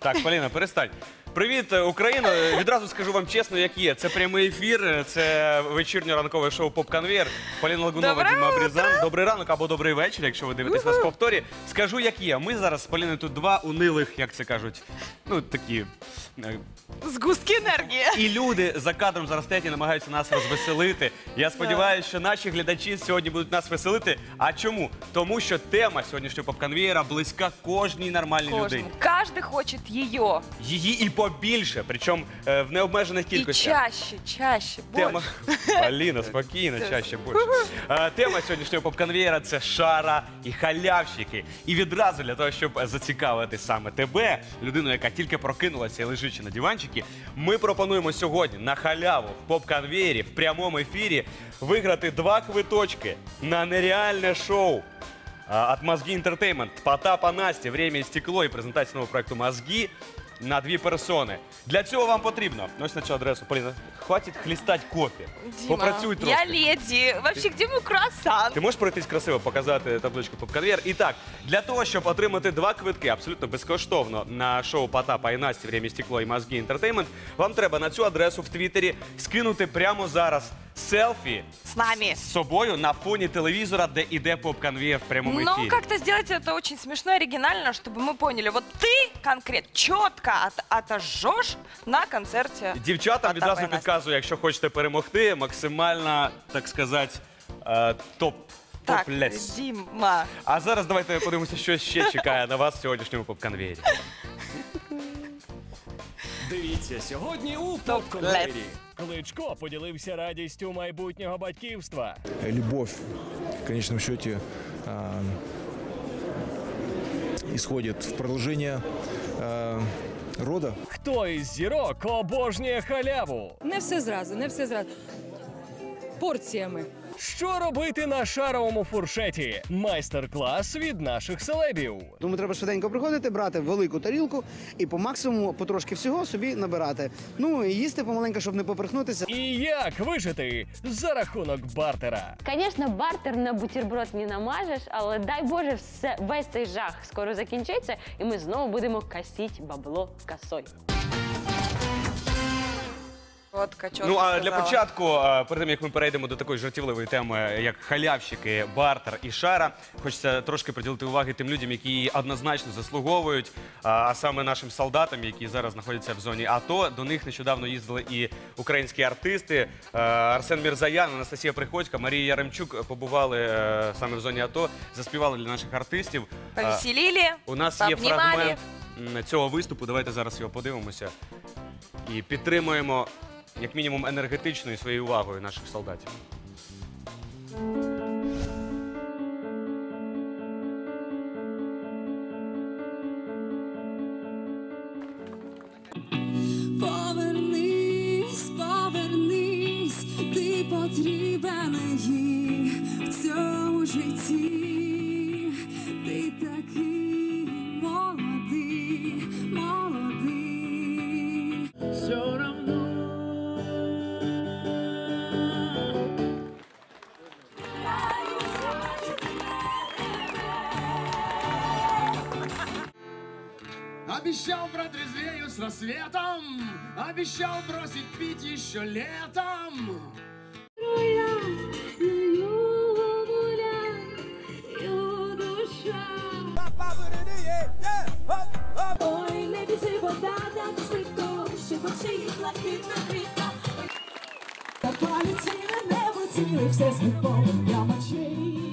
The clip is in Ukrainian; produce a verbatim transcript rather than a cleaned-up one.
Так, Поліна, перестань. Привіт, Україна! Відразу скажу вам чесно, як є. Це прямий ефір, це вечірньо-ранкове шоу «Поп-конвейер». Поліна Лагунова, Діма Брізан. Добрий ранок або добрий вечір, якщо ви дивитесь нас в повторі. Скажу, як є. Ми зараз з Поліною тут два унилих, як це кажуть, ну такі... Згустки енергії. І люди за кадром зараз стоять і намагаються нас розвеселити. Я сподіваюся, що наші глядачі сьогодні будуть нас веселити. А чому? Тому що тема сьогоднішнього поп-конвейера близька кожній нормальній людині. Каждый хочет ее. Її і побільше, причому е, в необмежених И кількостях. чаще, чаще, Тема... больше. Поліна, спокійно, чаще, більше. Е, Тема сьогоднішнього поп-конвейера – це шара і халявщики. І відразу для того, щоб зацікавити саме тебе, людину, яка тільки прокинулася і лежачи на диванчикі, ми пропонуємо сьогодні на халяву в поп-конвейері в прямому ефірі виграти два квиточки на нереальне шоу от «Мозги Entertainment». Потапа Насті, «Время и стекло» і презентація нового проекту «Мозги» на дві персони. Для цього вам потрібно, ось на цю адресу, Поліна, хватить хлістати кофе. Дима, Попрацюй трошки. я леди. Вообще, где мой круассан? Ти можеш пройтись красиво, показати табличку «Поп-конвейер». І так, для того, щоб отримати два квитки абсолютно безкоштовно на шоу Потапа і Насті «Время и стекло» і «Мозги Entertainment», вам треба на цю адресу в Твіттері скинути прямо зараз селфі С нами. з собою на фоні телевізора, де іде поп-конвейер в прямому Но ефірі. как-то сделать это очень смешно и оригинально, чтобы мы поняли, вот ты конкретно четко от, отожжешь на концерте. Дівчатам Потапа відразу і Насті. підказую, якщо хочете перемогти, максимально, так сказати, е, топ. Так, топ-лес. Дима. А зараз давайте подивимося, що ще чекає на вас в сьогоднішньому поп-конвейері. Дивіться сьогодні у поп-конвейері. Кличко поділився радістю майбутнього батьківства. Любовь, в конечном счете, а, исходит в продолжение а, рода. Хто із зірок обожнює халяву? Не все зразу, не все зразу. Порціями. Що робити на шаровому фуршеті? Майстер-клас від наших селебів. Тому треба швиденько приходити, брати велику тарілку і по максимуму потрошки всього собі набирати. Ну і їсти помаленьку, щоб не поперхнутися. І як вижити за рахунок бартера? Звісно, бартер на бутерброд не намажеш, але дай Боже, все, весь цей жах скоро закінчиться, і ми знову будемо косити бабло косою. Чотко, чотко Ну, а для сказала. початку, а, перед тим, як ми перейдемо до такої жартівливої теми, як халявщики, бартер і шара, хочеться трошки приділити уваги тим людям, які її однозначно заслуговують, а, а саме нашим солдатам, які зараз знаходяться в зоні АТО. До них нещодавно їздили і українські артисти. А, Арсен Мірзаян, Анастасія Приходько, Марія Яремчук побували а, саме в зоні АТО, заспівали для наших артистів. А, Повеселили, У нас є пообнімали. фрагмент м, цього виступу, давайте зараз його подивимося і підтримуємо як мінімум енергетичною своєю увагою наших солдатів. Повернись, повернись, ти потрібен їй в цьому житті. Ти такий молодий, молодий. Все равно. Обещал протрезвею с рассветом, обещал бросить пить еще летом. Ой, не біжи, вода так швидко, шепочи, блакитна квітка. Та палиці на небо цілих, все з ним полем для мочей.